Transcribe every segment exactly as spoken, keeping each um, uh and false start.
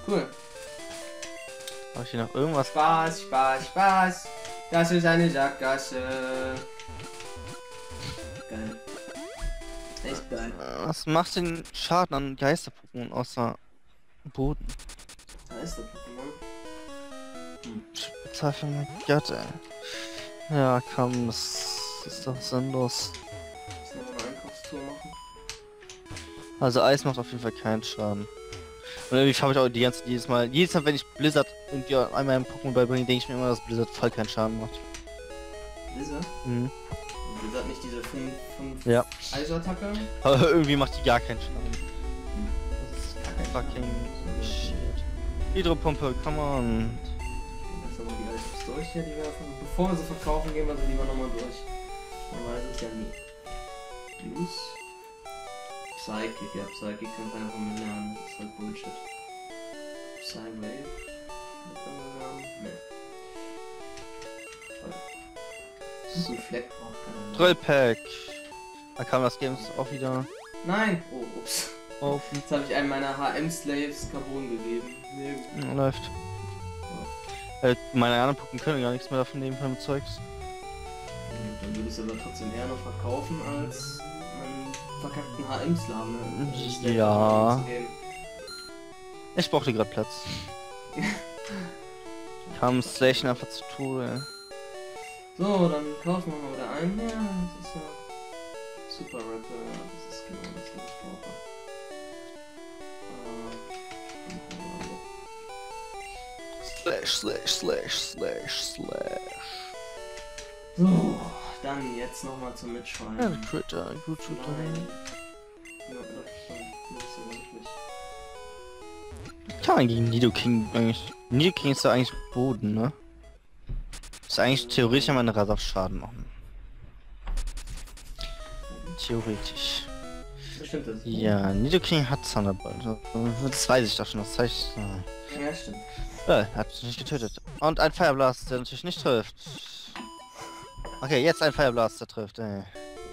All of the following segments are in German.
Cool. Habe ich hier noch irgendwas? Spaß, Spaß, Spaß. Das ist eine Sackgasse. Geil. Echt geil. Was macht den Schaden an Geister-Pokémon außer Boden? Geister-Pokémon? Hm. Spezial, mein Gott, ey. Ja, komm, das ist doch sinnlos. Muss noch eine Einkaufstour machen. Also Eis macht auf jeden Fall keinen Schaden. Und irgendwie habe ich auch die ganze jedes Mal, jedes Mal, wenn ich Blizzard irgendwie einmal im Pokémon beibringe, denke ich mir immer, dass Blizzard voll keinen Schaden macht. Blizzard? Mhm. Blizzard nicht diese fünf Ja. Eisattacke? Aber irgendwie macht die gar keinen Schaden. Das ist fucking shit. Hydropumpe, come on. Das ist aber die Items durch hier, die wir von, bevor wir sie verkaufen, gehen wir sie lieber nochmal durch. Man weiß es ja nie. Use. Psychic, ja, Psychic kann keiner von mir lernen, das ist halt Bullshit. Psywave? Kann man lernen? Ne. Soufflet braucht keiner. Drillpack. Da kam das Games auch wieder. Nein! Oh, ups. Oh, Jetzt habe ich einem meiner H M-Slaves Carbon gegeben. Nee. ja, läuft. Äh, meine anderen Pokémon können gar nichts mehr davon nehmen von dem Zeugs. Dann würde ich es aber trotzdem eher noch verkaufen als einen verkackten H M-Slaven. Ne? Ja. Ich brauchte gerade Platz. Kam Station einfach zu Tode. So, dann kaufen wir mal wieder ein. Ja, das ist ja Super Rapper, ja, das ist genau das, was ich brauche. Äh, Slash, slash, slash, slash, slash. So, dann jetzt nochmal zum Mitschreiben. Ja, Critter, gut Critter. Nein. Ja, das ist nicht. Kann man gegen Nidoking eigentlich... Nidoking ist ja eigentlich Boden, ne? Ist eigentlich theoretisch einmal eine Rasaf Schaden machen. Theoretisch. Bestimmt das. Ja, Nidoking hat Thunderbolt. Das weiß ich doch schon, das heißt... Ja, stimmt. Ja, hat mich nicht getötet. Und ein Fireblast, der natürlich nicht trifft. Okay, jetzt ein Fireblast, der trifft, ey.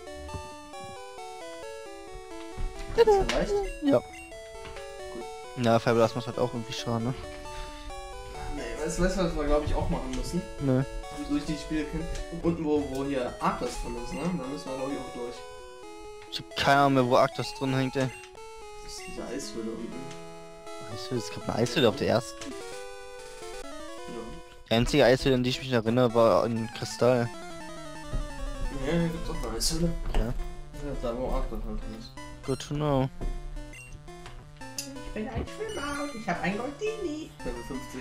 Das reicht? Ja. Ja, Fireblast macht halt auch irgendwie Schaden, ne? Nee, weißt du, was wir glaube ich auch machen müssen? Nö. Durch die Spiele kennen. Unten wo, wo hier Arctos von ist, ne? Da müssen wir glaube ich auch durch. Ich hab keine Ahnung mehr, wo Arctos drin hängt, ey. Das ist diese Eishöhle unten. Eishöhle, es gab eine Eishöhle auf der ersten. Ja. Die einzige Eishöhle, an die ich mich erinnere, war in Kristall. Ja, hier gibt's auch eine Eishöhle. Ja. Ja, da wo Arctos halt drin ist. Good to know. Ich bin ein Schwimmer und ich habe ein Goldini. Level fünfzig.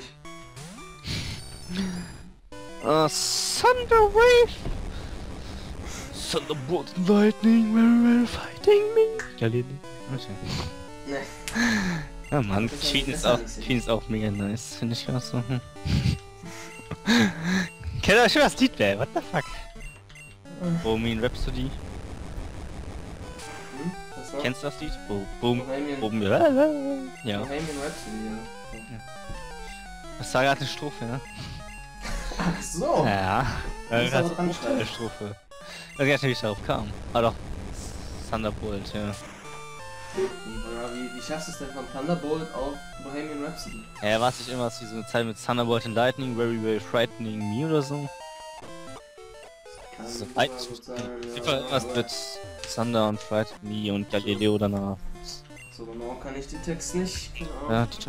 Uh, Thunder Wave! Thunderbolt and Lightning, very well fighting me! Ja, Lili. Okay. Ne. Ja, Mann, Das ist Queen ja ist besser auch, nicht sehen. Queen ist auch mega nice, finde ich ganz so. Hm. Kennt ihr schon das Lied, ey? What the fuck? Bohemian Rhapsody. Hm? Was war? Kennst du das Lied? Bo Boom, Bohemian, Bohemian. Ja. Bohemian Rhapsody, ja. Das war gerade eine Strophe, ne? Ach so. Ja. Das Äh, ist aber gerade dran so eine Strophe. Dass ich natürlich darauf kam. Ah doch. Thunderbolt, ja. Ja, wie, wie schaffst du es denn von Thunderbolt auf Bohemian Rhapsody? Ja, was ich immer, wie so eine Zeit mit Thunderbolt and Lightning, very, very frightening me oder so. Kann So super weit. gut sein, Auf jeden ja, Fall irgendwas aber mit Thunder und Fright Me und Galileo danach. so genau kann ich die Texte nicht. Keine Ahnung. Ja, die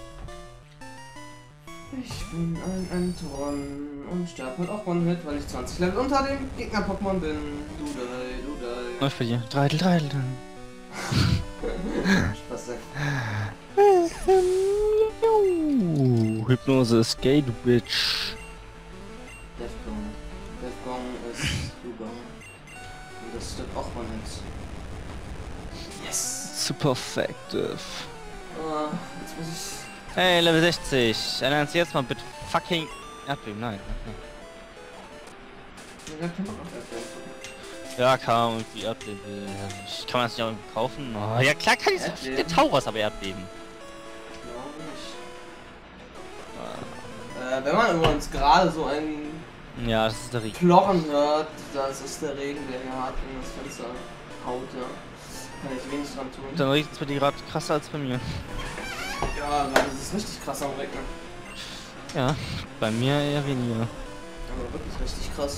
Ich bin ein Anton und sterbe mit auch One-Hit, weil ich zwanzig Level unter dem Gegner-Pokémon bin. Dudai, Dudai. Läuft bei dir. Dreidel, Dreidel. Spaß weg. Hypnose ist gay, du Bitch. Defgong. Defgong ist Dugong. Und das stimmt auch One-Hit. Yes! Super effective. Ah, jetzt muss ich... Hey, Level sechzig. Ernst jetzt mal bitte fucking Erdbeben. Nein. Ich hab keinen Bock auf Erdbeeren. Ja, kann man irgendwie Erdbeben. Ich kann man das nicht auch irgendwie kaufen? Oh, ja klar kann ich es. Erdbeben? Der Tauros aber Erdbeben. Glaube nicht. Äh, wenn man übrigens gerade so ein Ja, das ist der Regen. Klochen hört, das ist der Regen, der hier hart in das Fenster haut, ja. Kann ich wenig dran tun. Dann regnet es bei dir gerade krasser als bei mir. Ja, Ja, gerade ist es richtig krass am Regnen. Ja, bei mir eher weniger. Aber wirklich richtig krass.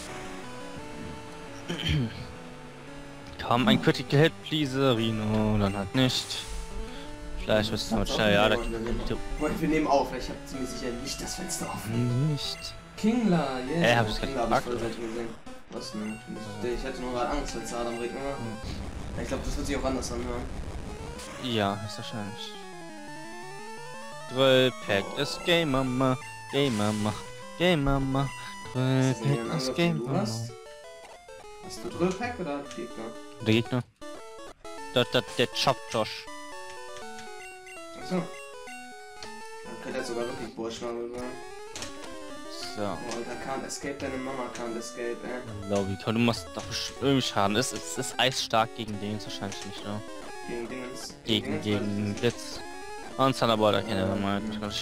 Kaum ein Critical Hit, please, Rino, dann halt nicht. Vielleicht bist du damit schnell, ja, da Moment, wir nehmen auf, ich habe ziemlich sicher nicht das Fenster offen. nicht. Kingler, yeah. Äh, hab ich Kingler grad hab ich voll selten gesehen. Was denn? Ich, ich hatte nur gerade Angst, weil es hart am Regnen war. Ja, ich glaube, das wird sich auch anders anhören. Ja, ist wahrscheinlich. Drillpack ist Game Mama, Game Mama, Game Mama. Drillpack ist Game Mama. Hast du Drillpack oder Gegner? Der Gegner. Der, der, der Chop Josh. Achso. Dann könnte er sogar wirklich Burschnagel sein. So. Oh, Alter, can't escape, deine Mama can't escape, ey. Lobby, du machst doch irgendwie Schaden. Es ist, es ist eisstark gegen Dingens wahrscheinlich nicht, ne? Gegen Dingens. Gegen, Dingens, gegen Blitz. Und Thunderbolt erkennen wir mal.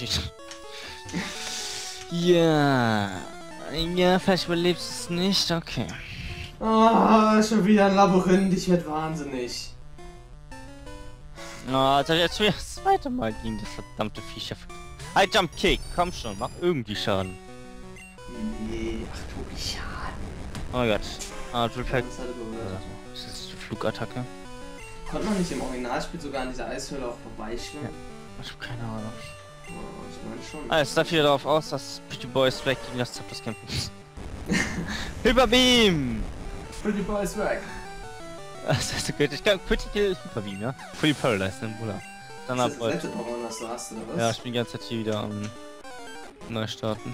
Ja. Ja, vielleicht überlebst du es nicht, okay. Oh, schon wieder ein Labyrinth, ich werd wahnsinnig. Oh, also jetzt wieder das zweite Mal gegen das verdammte Viech. High Jump Kick, komm schon, mach irgendwie Schaden. Nee, ach du Schaden. Oh Gott. Ah, Drillpack. Das hat er gehört. Das ist die Flugattacke. Konnte man nicht im Originalspiel sogar an dieser Eishöhle auch vorbeischwimmen? Ja. Ich hab keine Ahnung. Oh, ich meine schon. Ah, es sah wieder darauf aus, dass Pretty Boys weg gegen das Zapdos kämpfen muss. Hyperbeam! Pretty Boy ist weg. Das heißt, ich kann Critical Hyperbeam, ja? Fully Paralyzed, ne, Bruder. Dann Das ab ist das letzte Pokémon, das du hast, oder was? Ja, ich bin die ganze Zeit hier wieder am um, neu startend.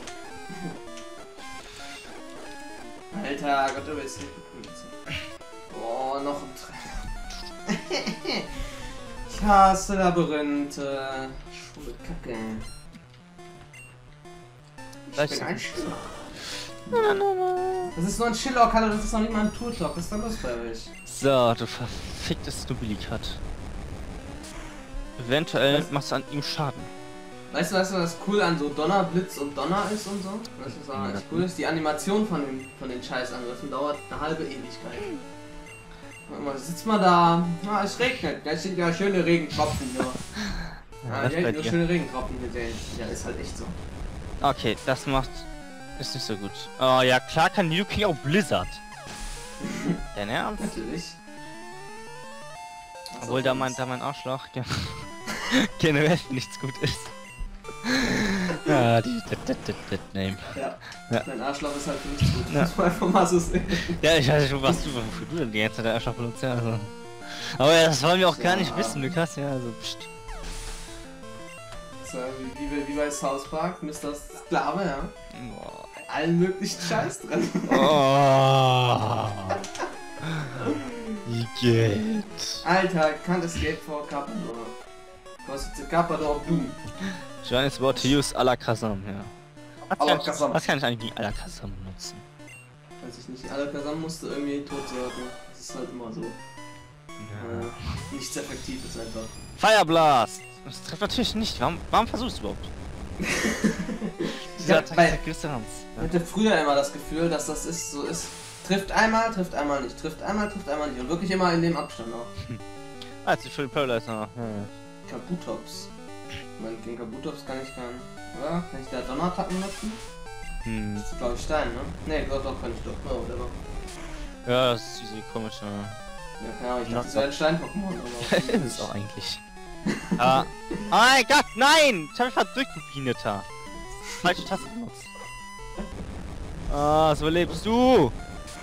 Alter, Gott, du bist hier. Oh, noch ein Treffer. Ich hasse Labyrinthe. Schwule Kacke. Ich Vielleicht bin ein so- Schiller. Das ist nur ein Schillock, Alter, das ist noch nicht mal ein Turtok. Was ist da los bei euch? So, du verficktes Dubilikat. Eventuell Was? machst du an ihm Schaden. Weißt du, weißt du, was cool an so Donner, Blitz und Donner ist und so? Weißt du, was auch echt cool ist? Die Animation von den, von den Scheißangriffen dauert eine halbe Ewigkeit. Warte mal, sitzt mal da. Ah, es regnet. Da sind ja schöne Regentropfen hier. Ja, Ah, das ich bei hätte nur dir. schöne Regentropfen gesehen. Ja, ist halt echt so. Okay, das macht... ist nicht so gut. Oh ja, klar kann Yuki auch Blizzard. Dein Ernst? Natürlich. Was Obwohl auch da sonst. mein, da mein Arschloch ge generell nichts gut ist. Ja, die dat, dat, dat, dat Name. Ja. Ja. Dein Arschloch ist halt für nichts gut. Ja. Muss man einfach mal so sehen. Ja, ich weiß nicht, was du, wofür du denn die ganze Zeit den Arschloch benutzt, ja, also. Aber ja, das wollen wir auch gar nicht Ja. wissen, Lukas, ja, also, pst. So, wie, wie, wie bei South Park, Mister Sklave, ja. Boah. Allen möglichen Scheiß drin. Oh. Wie geht? Alter, can't escape for Carpador. Kostet Carpador of Doom. Join is about to use Alakazam, ja. Was kann, ich, Alakazam. was kann ich eigentlich gegen Alakazam benutzen? Weiß ich nicht, Alakazam musste irgendwie tot werden. Das ist halt immer so. Ja. Äh, nichts Effektives einfach. Fire Blast! Das trifft natürlich nicht. Warum, warum versuchst du überhaupt? Ich hab bei- Distanz. Ich hatte früher immer das Gefühl, dass das ist so ist. Trifft einmal, trifft einmal nicht, trifft einmal, trifft einmal nicht. Und wirklich immer in dem Abstand auch. Ah, jetzt ist für die Paralyzer. Ja. Kabutops. Ich meine, gegen Kabutops kann ich keinen. Oder? Kann ich da Donnertacken nutzen? Hm. Das ist glaube ich Stein, ne? Ne, doch, doch, kann ich doch. Oh, whatever. Ja, das ist diese komische. Ja, keine Ahnung, ich dachte, das wäre ein Stein-Pokémon. aber ist es auch eigentlich. Ah. Oh mein Gott, nein! Ich hab mich verdrückt, du Pineta. Falsche Taste benutzt. Ah, so lebst du!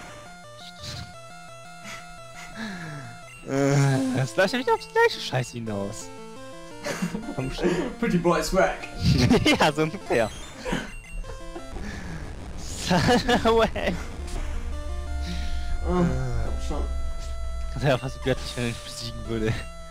Äh, Das läuft ja wieder aufs gleiche Scheiß hinaus. Komm schon. Pretty Boy Swag. Ja, so ungefähr. Away. Oh, glaub schon. Das wäre fast göttlich, wenn er nicht besiegen würde.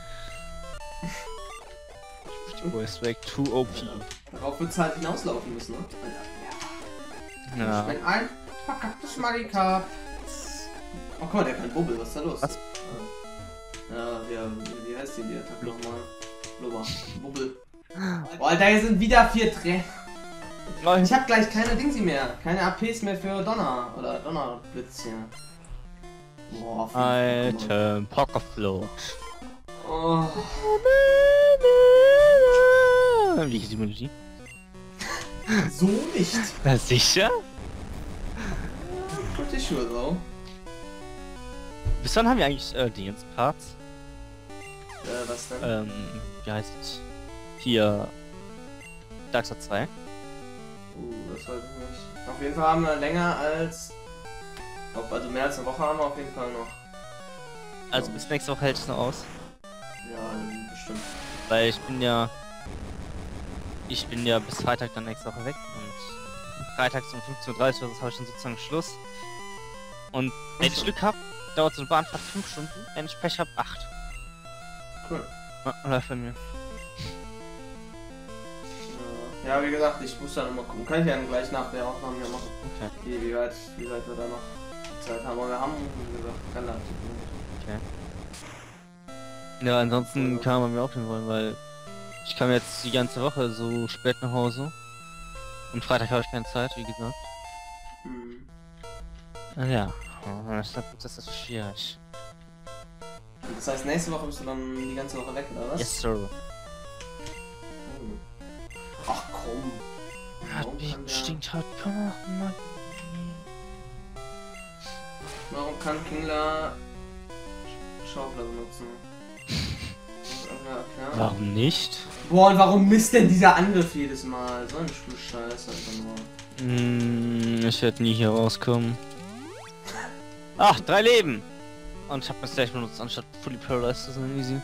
Boy Swag two O P. Darauf wird's halt hinauslaufen müssen, ne? Alter, ja. Ja. Ich bin ein verkacktes Magikarp. Oh, guck mal, der kann Bubbel, was ist da los? Was? Ja, ja, wie, wie heißt die, die Attacke nochmal? Blubber. Bubbel. Boah, Alter, hier sind wieder vier Tränen. Ich hab gleich keine Dingsi mehr. Keine A Ps mehr für Donner. Oder Donnerblitz hier. Boah, Alter, Pokerfloat. Oh. Wie geht die Melodie? So nicht. Na sicher? Pretty sure though. Bis wann haben wir eigentlich äh, die ganzen Parts? Äh, was denn? Ähm, wie heißt es? Hier... Dark Souls zwei. Uh, das weiß ich nicht. Auf jeden Fall haben wir länger als... Ob, also mehr als eine Woche haben wir auf jeden Fall noch. Also bis nächste Woche hält es noch aus. Ja, bestimmt. Weil ich bin ja... Ich bin ja bis Freitag dann nächste Woche weg und freitags um fünfzehn Uhr dreißig, das habe ich dann sozusagen Schluss. Und wenn ich Glück habe, dauert so eine Bahnfahrt fünf Stunden, wenn ich Pech habe, acht. Cool. Ja, läuft bei mir. Ja, wie gesagt, ich muss dann mal gucken. Kann ich ja dann gleich nach der Aufnahme hier machen. Okay. Wie, wie, weit, wie weit wir da noch Zeit haben. Aber wir haben, wie gesagt, relativ gut. Okay. Ja, ansonsten kann man mir aufnehmen wollen, weil ich kam jetzt die ganze Woche so spät nach Hause. Und Freitag habe ich keine Zeit, wie gesagt. Hm. Und ja, das ist das schwierig. Das heißt, nächste Woche bist du dann die ganze Woche weg, oder was? Yes, sir. Hm. Ach komm. Warum kann, der, Stinkt halt, komm mal. warum kann Kingler Schaufler benutzen? Ja, Warum nicht? boah, und warum misst denn dieser Angriff jedes Mal? So ein Scheiß einfach nur. Mm, ich werde nie hier rauskommen. Ach, drei Leben! Und ich habe das gleich benutzt, anstatt Fully Paralyzed zu sein, easy.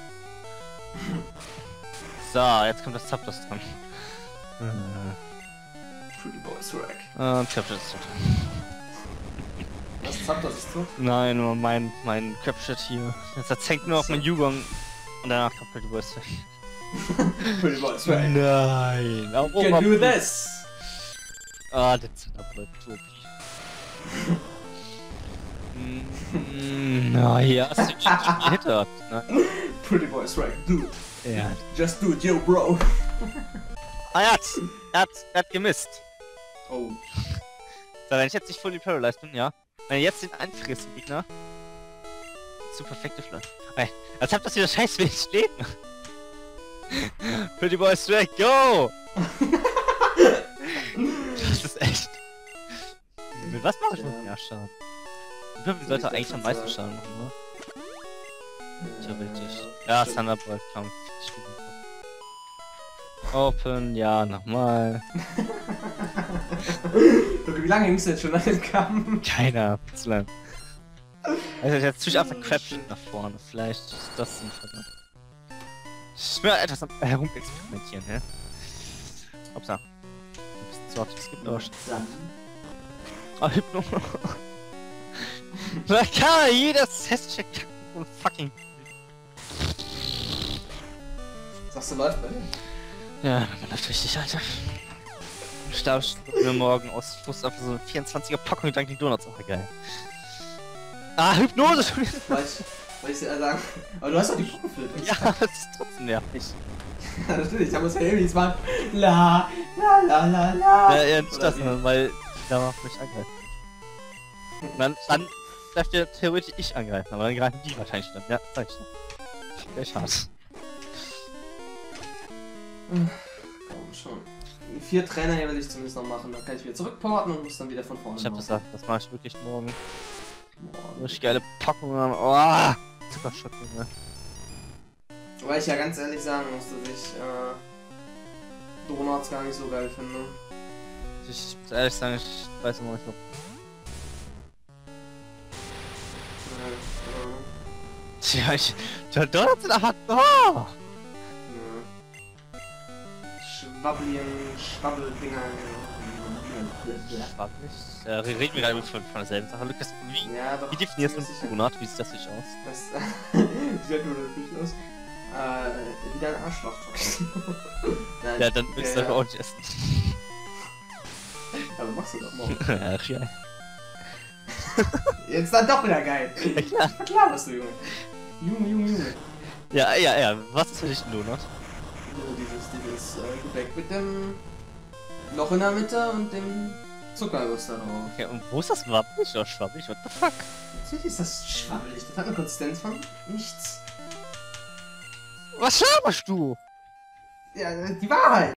So, jetzt kommt das Zapdos dran. Pretty Boys Rack. Und Capture ist tot. Was Zapdos ist tot? Nein, nur mein, mein Capture hier. Jetzt hängt nur auf mein Yugong. Und danach kommt Pretty Boys weg. Pretty Boys Rack. Nein! You can do this! Ah, der Zapdos Topi. Na ja, hast du schon gehittet, ne? Pretty Boys Rack, do it. Ja. Just do it, yo, bro. Ah, er hat's! Er hat, er hat gemisst. Oh. So, wenn ich jetzt nicht fully paralyzed bin, ja. Wenn ich jetzt den einfrissen, Gegner. Zu perfekte Flash. Ey, als habt das wieder scheiß wenig Leben. Pretty Boy Strike, go! Das ist echt. Mit was mache ich mit mehr Schaden? Ich glaube, die sollte eigentlich am meisten Schaden machen, ne? Theoretisch. Ja, Thunderbolt kam. Open, ja, nochmal. Wie lange hängst du jetzt schon an den Kamm? Keiner, zu lang. Also jetzt tue ich einfach Crapshit nach vorne. Vielleicht ist das sinnvoll. Ich bin etwas am herumexperimentieren, ne? Upsa. Ein bisschen zu hart geskippt, aber schon. Ah, Hypno. Da kann jeder Testcheck und fucking. Sagst du, läuft bei dir? Ja, man läuft richtig, Alter. Ich glaube, ich mir morgen aus Frust einfach so eine vierundzwanziger Packung Dunkin' Donuts. Ach, geil. Ah, Hypnose! Weiß ich dir sagen. Aber du hast doch die Puppenflöte. Ja, das ist trotzdem nervig. Ja, natürlich, da muss ja irgendwie jetzt mal la la la la la. Ja, ja, nicht Oder das, wie? weil da macht mich angreifen. Dann, dann darf der theoretisch ich angreifen, aber dann greifen die wahrscheinlich dann. Ja, sag ich schon. Echt hart. Komm schon. Vier Trainer hier will ich zumindest noch machen, dann kann ich wieder zurückporten und muss dann wieder von vorne. Ich hab machen. gesagt, das mache ich wirklich morgen. Boah, Richtig geile Packung haben. Oh, Zuckerschock, ne? Weil ich ja ganz ehrlich sagen muss, dass ich äh, Donuts gar nicht so geil finde. Ich muss ehrlich sagen, ich weiß immer nicht, ob. Ja, Tja, ich. Die Donuts sind einfach. Oh! ja. Schwabblien, Schwabbeldinger. Frag mich. Äh, reden wir gerade von, von derselben Sache. Lukas, wie, Ja, doch. wie definierst du ziemlich sicher. einen Donut? Wie sieht das nicht aus? Das sieht nur natürlich aus. Äh, wieder ein Arschloch. Nein, Ja, dann willst du der- aber auch nicht essen. Aber machst du doch morgen. Ach ja. Jetzt dann doch wieder geil. Ja, klar. Klar bist du, Junge. Junge, Junge, Junge. Ja, ja, ja. Was ist für dich ein Donut? So, dieses, dieses äh, Gebäck mit dem Loch in der Mitte und dem Zuckerguss da drauf. Okay, und wo ist das wabbelig oder schwabbelig? What the fuck? Natürlich ist das schwabbelig. Das hat eine Konsistenz von nichts. Was laberst du? Ja, die Wahrheit.